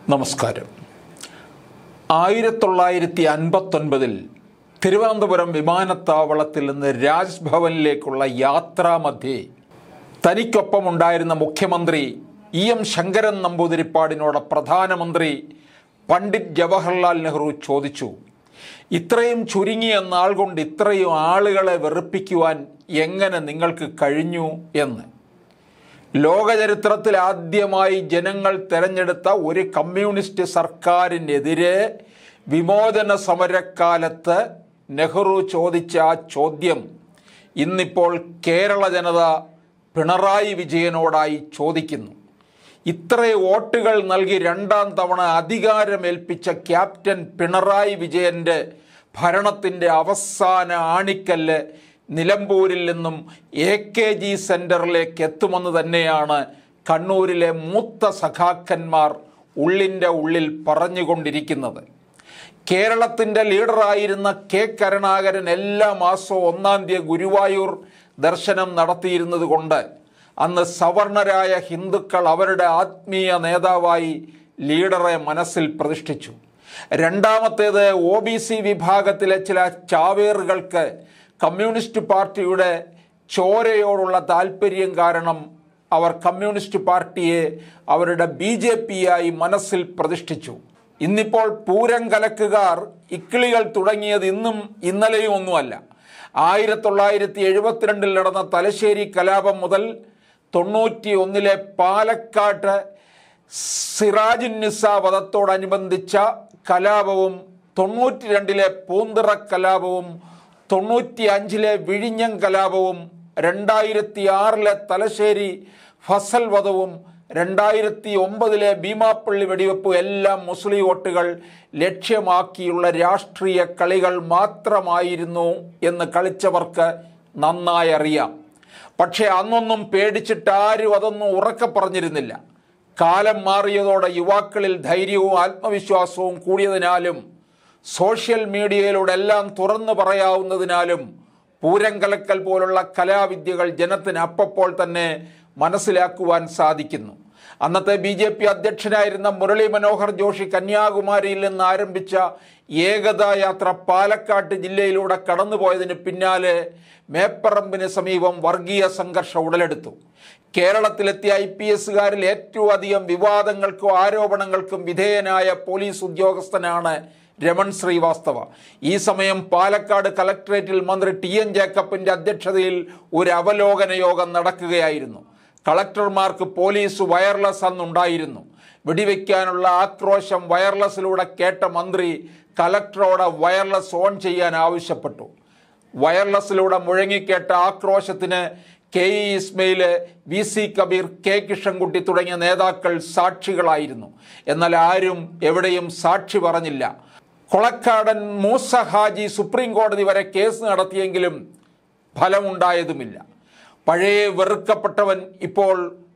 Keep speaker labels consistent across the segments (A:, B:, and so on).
A: നമസ്കാരം. 1959 തിരുവനന്തപുരം വിമാനത്താവളത്തിൽ നിന്ന് രാജ്ഭവനിലേക്കുള്ള യാത്രാമധ്യേ തനിക്കൊപ്പമുണ്ടായിരുന്ന മുഖ്യമന്ത്രി എം ശങ്കരൻ നമ്പൂതിരിപ്പാടിനോട് പ്രധാനമന്ത്രി പണ്ഡിറ്റ് ജവഹർലാൽ നെഹ്റു ചോദിച്ചു, ഇത്രയും ചുരുങ്ങിയ നാൾ കൊണ്ട് ഇത്രയും ആളുകളെ വെറുപ്പിക്കുവാൻ എങ്ങനെ നിങ്ങൾക്ക് കഴിഞ്ഞു എന്ന്. ലോകചരിത്രത്തിൽ ആദ്യമായി ജനങ്ങൾ തെരഞ്ഞെടുത്ത ഒരു കമ്മ്യൂണിസ്റ്റ് സർക്കാരിനെതിരെ വിമോചന സമരക്കാലത്ത് നെഹ്റു ചോദിച്ച ആ ചോദ്യം ഇന്നിപ്പോൾ കേരള ജനത പിണറായി വിജയനോടായി ചോദിക്കുന്നു. ഇത്ര വോട്ടുകൾ നൽകി രണ്ടാം തവണ അധികാരമേൽപ്പിച്ച ക്യാപ്റ്റൻ പിണറായി വിജയൻ്റെ ഭരണത്തിൻ്റെ അവസാന ആണിക്കല്ല് നിലമ്പൂരിൽ നിന്നും AKG സെൻറ്ററിലേക്ക് എത്തുമെന്ന് തന്നെയാണ് കണ്ണൂരിലെ മൂത്ത സഖാക്കന്മാർ ഉള്ളിൻ്റെ ഉള്ളിൽ പറഞ്ഞുകൊണ്ടിരിക്കുന്നത്. കേരളത്തിൻ്റെ ലീഡറായിരുന്ന K കരുണാകരൻ എല്ലാ മാസവും 1-ാം തീയതി ഗുരുവായൂർ ദർശനം നടത്തിയിരുന്നത് കൊണ്ട് അന്ന് സവർണരായ ഹിന്ദുക്കൾ അവരുടെ ആത്മീയ നേതാവായി ലീഡറെ മനസ്സിൽ പ്രതിഷ്ഠിച്ചു. രണ്ടാമത്തേത് OBC വിഭാഗത്തിലെ ചില ചാവേറുകൾക്ക് കമ്മ്യൂണിസ്റ്റ് പാർട്ടിയുടെ ചോരയോടുള്ള താല്പര്യം കാരണം അവർ കമ്മ്യൂണിസ്റ്റ് പാർട്ടിയെ അവരുടെ BJP ആയി മനസ്സിൽ പ്രതിഷ്ഠിച്ചു. ഇന്നിപ്പോൾ പൂരം കലക്കുകാർ ഇക്കിളികൾ തുടങ്ങിയത് ഇന്നും ഇന്നലെയും ഒന്നുമല്ല. 1972 നടന്ന തലശ്ശേരി കലാപം മുതൽ 91 പാലക്കാട്ട് സിറാജുന്നിസ വധത്തോടനുബന്ധിച്ച കലാപവും 92 പൂന്തിറ കലാപവും 95 വിഴിഞ്ഞം കലാപവും 2006 തലശ്ശേരി ഫസൽ വധവും 2009 ഭീമാപ്പള്ളി വെടിവെപ്പും എല്ലാം മുസ്ലിം വോട്ടുകൾ ലക്ഷ്യമാക്കിയുള്ള രാഷ്ട്രീയ കളികൾ മാത്രമായിരുന്നു എന്ന് കളിച്ചവർക്ക് നന്നായി അറിയാം. പക്ഷേ അന്നൊന്നും പേടിച്ചിട്ട് ആരും അതൊന്നും ഉറക്കെ പറഞ്ഞിരുന്നില്ല. കാലം മാറിയതോടെ യുവാക്കളിൽ ധൈര്യവും ആത്മവിശ്വാസവും കൂടിയതിനാലും സോഷ്യൽ മീഡിയയിലൂടെ എല്ലാം തുറന്നു പറയാവുന്നതിനാലും പൂരം കലക്കൽ പോലുള്ള കലാവിദ്യകൾ ജനത്തിന് അപ്പോൾ തന്നെ മനസ്സിലാക്കുവാൻ സാധിക്കുന്നു. അന്നത്തെ BJP അധ്യക്ഷനായിരുന്ന മുരളി മനോഹർ ജോഷി കന്യാകുമാരിയിൽ നിന്ന് ആരംഭിച്ച ഏകതാ യാത്ര പാലക്കാട് ജില്ലയിലൂടെ കടന്നുപോയതിന് പിന്നാലെ മേപ്പറമ്പിന് സമീപം വർഗീയ സംഘർഷം ഉടലെടുത്തു. കേരളത്തിലെത്തിയ IPSകാരിൽ ഏറ്റവും അധികം വിവാദങ്ങൾക്കും ആരോപണങ്ങൾക്കും വിധേയനായ പോലീസ് ഉദ്യോഗസ്ഥനാണ് രമൺ ശ്രീവാസ്തവ. ഈ സമയം പാലക്കാട് കളക്ട്രേറ്റിൽ മന്ത്രി TN ജേക്കബിൻ്റെ അധ്യക്ഷതയിൽ ഒരു അവലോകന യോഗം നടക്കുകയായിരുന്നു. കളക്ടർമാർക്ക് പോലീസ് വയർലെസ് അന്നുണ്ടായിരുന്നു. വെടിവെക്കാനുള്ള ആക്രോശം വയർലെസ്സിലൂടെ കേട്ട മന്ത്രി കളക്ടറോട് വയർലെസ് ഓൺ ചെയ്യാൻ ആവശ്യപ്പെട്ടു. വയർലെസ്സിലൂടെ മുഴങ്ങിക്കേട്ട ആക്രോശത്തിന് KE Ismail, VC Kabir, K Kishankutty തുടങ്ങിയ നേതാക്കൾ സാക്ഷികളായിരുന്നു. എന്നാൽ ആരും എവിടെയും സാക്ഷി പറഞ്ഞില്ല. കൊളക്കാടൻ മൂസ ഹാജി സുപ്രീം കോടതി വരെ കേസ് നടത്തിയെങ്കിലും ഫലമുണ്ടായതുമില്ല. പഴയ വെറുക്കപ്പെട്ടവൻ ഇപ്പോൾ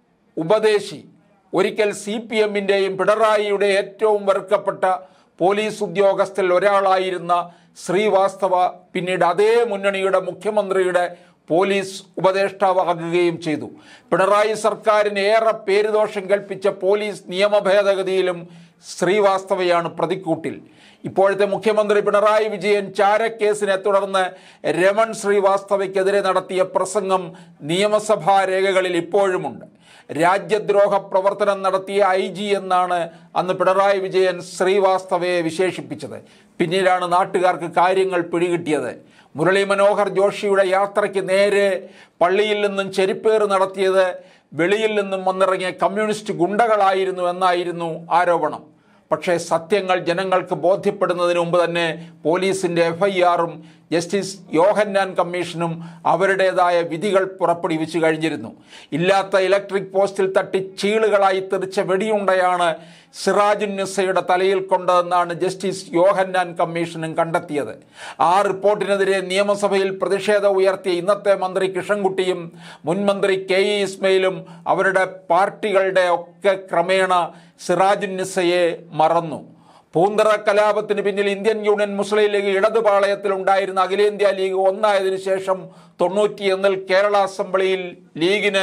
A: ഉപദേശി. ഒരിക്കൽ CPMൻ്റെയും പിണറായിയുടെ ഏറ്റവും വെറുക്കപ്പെട്ട പോലീസ് ഉദ്യോഗസ്ഥരിൽ ഒരാളായിരുന്ന ശ്രീവാസ്തവ പിന്നീട് അതേ മുന്നണിയുടെ മുഖ്യമന്ത്രിയുടെ പോലീസ് ഉപദേഷ്ടാവാകുകയും ചെയ്തു. പിണറായി സർക്കാരിന് ഏറെ പേരുദോഷം കൽപ്പിച്ച പോലീസ് നിയമ ഭേദഗതിയിലും ശ്രീവാസ്തവയാണ് പ്രതിക്കൂട്ടിൽ. ഇപ്പോഴത്തെ മുഖ്യമന്ത്രി പിണറായി വിജയൻ ചാരക്കേസിനെ തുടർന്ന് രമൺ ശ്രീവാസ്തവയ്ക്കെതിരെ നടത്തിയ പ്രസംഗം നിയമസഭാ രേഖകളിൽ ഇപ്പോഴുമുണ്ട്. രാജ്യദ്രോഹ പ്രവർത്തനം നടത്തിയ IG എന്നാണ് അന്ന് പിണറായി വിജയൻ ശ്രീവാസ്തവയെ വിശേഷിപ്പിച്ചത്. പിന്നീടാണ് നാട്ടുകാർക്ക് കാര്യങ്ങൾ പിടികിട്ടിയത്. മുരളി മനോഹർ ജോഷിയുടെ യാത്രയ്ക്ക് നേരെ പള്ളിയിൽ നിന്നും ചെരിപ്പേറ് നടത്തിയത് വെളിയിൽ നിന്നും വന്നിറങ്ങിയ കമ്മ്യൂണിസ്റ്റ് ഗുണ്ടകളായിരുന്നു എന്നായിരുന്നു ആരോപണം. പക്ഷേ സത്യങ്ങൾ ജനങ്ങൾക്ക് ബോധ്യപ്പെടുന്നതിന് മുമ്പ് തന്നെ പോലീസിൻ്റെ FIRഉം ജസ്റ്റിസ് യോഹന്നാൻ കമ്മീഷനും അവരുടേതായ വിധികൾ പുറപ്പെടുവിച്ചു കഴിഞ്ഞിരുന്നു. ഇല്ലാത്ത ഇലക്ട്രിക് പോസ്റ്റിൽ തട്ടി ചീളുകളായി തെറിച്ച വെടിയുണ്ടയാണ് സിറാജുന്നിസയുടെ തലയിൽ കൊണ്ടതെന്നാണ് ജസ്റ്റിസ് യോഹന്നാൻ കമ്മീഷനും കണ്ടെത്തിയത്. ആ റിപ്പോർട്ടിനെതിരെ നിയമസഭയിൽ പ്രതിഷേധം ഉയർത്തിയ ഇന്നത്തെ മന്ത്രി കിഷൻകുട്ടിയും മുൻ മന്ത്രി KE ഇസ്മയിലും അവരുടെ പാർട്ടികളുടെ ഒക്കെ ക്രമേണ സിറാജുന്നിസയെ മറന്നു. പൂന്തിറ കലാപത്തിന് പിന്നിൽ ഇന്ത്യൻ യൂണിയൻ മുസ്ലിം ലീഗ് ഇടതുപാളയത്തിലുണ്ടായിരുന്ന അഖിലേന്ത്യാ ലീഗ് ഒന്നായതിനു ശേഷം 91 കേരള അസംബ്ലിയിൽ ലീഗിന്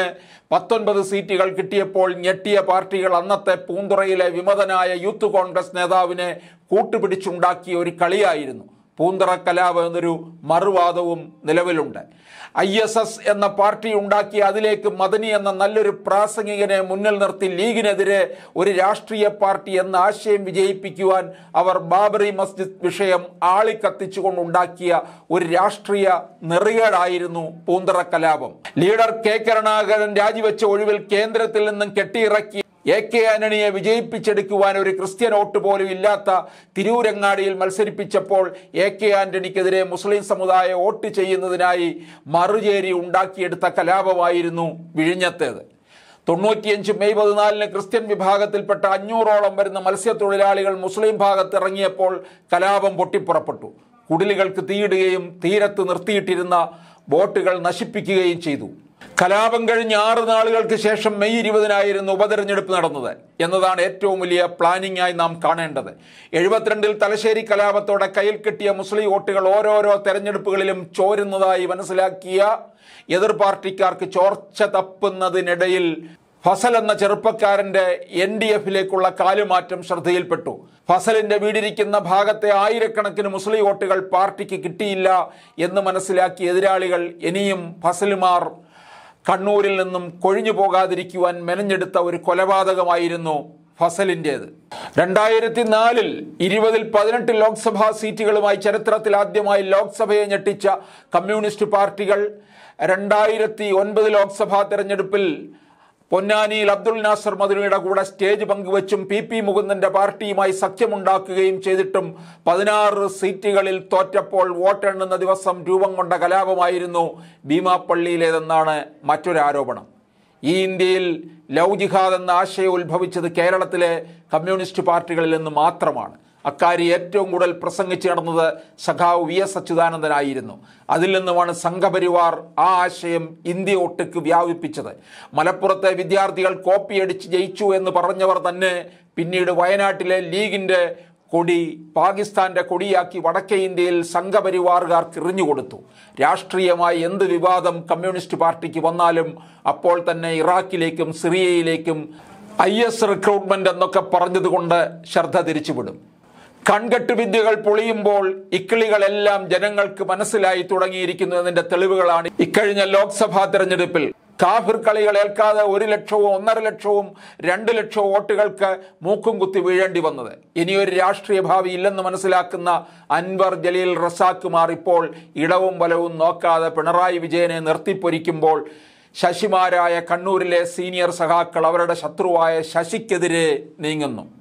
A: 19 സീറ്റുകൾ കിട്ടിയപ്പോൾ ഞെട്ടിയ പാർട്ടികൾ അന്നത്തെ പൂന്തുറയിലെ വിമതനായ യൂത്ത് കോൺഗ്രസ് നേതാവിനെ കൂട്ടുപിടിച്ചുണ്ടാക്കിയ ഒരു കളിയായിരുന്നു പൂന്തുറ കലാപം എന്നൊരു മറുവാദവും നിലവിലുണ്ട്. ISS എന്ന പാർട്ടി ഉണ്ടാക്കി അതിലേക്ക് മദനി എന്ന നല്ലൊരു പ്രാസംഗികനെ മുന്നിൽ നിർത്തി ലീഗിനെതിരെ ഒരു രാഷ്ട്രീയ പാർട്ടി എന്ന ആശയം വിജയിപ്പിക്കുവാൻ അവർ ബാബറി മസ്ജിദ് വിഷയം ആളിക്കത്തിച്ചുകൊണ്ടുണ്ടാക്കിയ ഒരു രാഷ്ട്രീയ നെറികേടായിരുന്നു പൂന്തുറ കലാപം. ലീഡർ കെ കരുണാകരൻ രാജിവെച്ച ഒഴിവിൽ കേന്ദ്രത്തിൽ നിന്നും കെട്ടിയിറക്കി AK ആന്റണിയെ വിജയിപ്പിച്ചെടുക്കുവാൻ ഒരു ക്രിസ്ത്യൻ വോട്ട് പോലും ഇല്ലാത്ത തിരൂരങ്ങാടിയിൽ മത്സരിപ്പിച്ചപ്പോൾ AK ആന്റണിക്കെതിരെ മുസ്ലിം സമുദായം വോട്ട് ചെയ്യുന്നതിനായി മറുചേരി ഉണ്ടാക്കിയെടുത്ത കലാപമായിരുന്നു വിഴിഞ്ഞത്തേത്. 95 മെയ് 14 ക്രിസ്ത്യൻ വിഭാഗത്തിൽപ്പെട്ട 500ഓളം വരുന്ന മത്സ്യത്തൊഴിലാളികൾ മുസ്ലിം ഭാഗത്ത് ഇറങ്ങിയപ്പോൾ കലാപം പൊട്ടിപ്പുറപ്പെട്ടു. കുടിലുകൾക്ക് തീയിടുകയും തീരത്ത് നിർത്തിയിട്ടിരുന്ന ബോട്ടുകൾ നശിപ്പിക്കുകയും ചെയ്തു. കലാപം കഴിഞ്ഞ് 6 നാളുകൾക്ക് ശേഷം മെയ് 20 ഉപതെരഞ്ഞെടുപ്പ് നടന്നത് എന്നതാണ് ഏറ്റവും വലിയ പ്ലാനിംഗ് ആയി നാം കാണേണ്ടത്. 72 തലശ്ശേരി കലാപത്തോടെ കയ്യിൽ കിട്ടിയ മുസ്ലിം വോട്ടുകൾ ഓരോരോ തെരഞ്ഞെടുപ്പുകളിലും ചോരുന്നതായി മനസ്സിലാക്കിയ എതിർ പാർട്ടിക്കാർക്ക് ചോർച്ച തപ്പുന്നതിനിടയിൽ ഫസൽ എന്ന ചെറുപ്പക്കാരന്റെ NDFിലേക്കുള്ള കാലുമാറ്റം ശ്രദ്ധയിൽപ്പെട്ടു. ഫസലിന്റെ വീടിരിക്കുന്ന ഭാഗത്തെ ആയിരക്കണക്കിന് മുസ്ലിം വോട്ടുകൾ പാർട്ടിക്ക് കിട്ടിയില്ല എന്ന് മനസ്സിലാക്കിയ എതിരാളികൾ ഇനിയും ഫസലുമാർ കണ്ണൂരിൽ നിന്നും കൊഴിഞ്ഞു പോകാതിരിക്കുവാൻ മെനഞ്ഞെടുത്ത ഒരു കൊലപാതകമായിരുന്നു ഫസലിൻ്റേത്. 2004 20ൽ 18 ലോക്സഭാ സീറ്റുകളുമായി ചരിത്രത്തിൽ ആദ്യമായി ലോക്സഭയെ ഞെട്ടിച്ച കമ്മ്യൂണിസ്റ്റ് പാർട്ടികൾ 2009 ലോക്സഭാ തെരഞ്ഞെടുപ്പിൽ പൊന്നാനിയിൽ അബ്ദുൽ നാസർ മദനിയുടെ കൂടെ സ്റ്റേജ് പങ്കുവച്ചും PP മുകുന്ദന്റെ പാർട്ടിയുമായി സഖ്യമുണ്ടാക്കുകയും ചെയ്തിട്ടും 16 സീറ്റുകളിൽ തോറ്റപ്പോൾ വോട്ടെണ്ണുന്ന ദിവസം രൂപം കൊണ്ട കലാപമായിരുന്നു ഭീമാപ്പള്ളിയിലേതെന്നാണ് മറ്റൊരു ആരോപണം. ഈ ഇന്ത്യയിൽ ലവ് ജിഹാദ് എന്ന ആശയം ഉത്ഭവിച്ചത് കേരളത്തിലെ കമ്മ്യൂണിസ്റ്റ് പാർട്ടികളിൽ നിന്ന് മാത്രമാണ്. അക്കാര്യം ഏറ്റവും കൂടുതൽ പ്രസംഗിച്ച് നടന്നത് സഖാവ് VS അച്യുതാനന്ദനായിരുന്നു. അതിൽ നിന്നുമാണ് സംഘപരിവാർ ആ ആശയം ഇന്ത്യ ഒട്ടുക്ക് വ്യാപിപ്പിച്ചത്. മലപ്പുറത്തെ വിദ്യാർത്ഥികൾ കോപ്പിയടിച്ച് ജയിച്ചു എന്ന് പറഞ്ഞവർ തന്നെ പിന്നീട് വയനാട്ടിലെ ലീഗിൻ്റെ കൊടി പാകിസ്ഥാന്റെ കൊടിയാക്കി വടക്കേ ഇന്ത്യയിൽ സംഘപരിവാറുകാർക്ക് എറിഞ്ഞുകൊടുത്തു. രാഷ്ട്രീയമായി എന്ത് വിവാദം കമ്മ്യൂണിസ്റ്റ് പാർട്ടിക്ക് വന്നാലും അപ്പോൾ തന്നെ ഇറാഖിലേക്കും സിറിയയിലേക്കും IS റിക്രൂട്ട്മെന്റ് എന്നൊക്കെ പറഞ്ഞതുകൊണ്ട് ശ്രദ്ധ തിരിച്ചുവിടും. കൺകെട്ട് വിദ്യകൾ പൊളിയുമ്പോൾ ഇക്കിളികളെല്ലാം ജനങ്ങൾക്ക് മനസ്സിലായി തുടങ്ങിയിരിക്കുന്നു എന്നതിന്റെ തെളിവുകളാണ് ഇക്കഴിഞ്ഞ ലോക്സഭാ തെരഞ്ഞെടുപ്പിൽ കാഫിർ കളികൾ ഏൽക്കാതെ 1 ലക്ഷവും 1.5 ലക്ഷവും 2 ലക്ഷവും വോട്ടുകൾക്ക് മൂക്കും കുത്തി വീഴേണ്ടി വന്നത്. ഇനിയൊരു രാഷ്ട്രീയ ഭാവി ഇല്ലെന്ന് മനസ്സിലാക്കുന്ന അൻവർ ജലീൽ റസാഖുമാർ ഇപ്പോൾ ഇടവും വലവും നോക്കാതെ പിണറായി വിജയനെ നിർത്തിപ്പൊരിക്കുമ്പോൾ ശശിമാരായ കണ്ണൂരിലെ സീനിയർ സഖാക്കൾ അവരുടെ ശത്രുവായ ശശിക്കെതിരെ നീങ്ങുന്നു.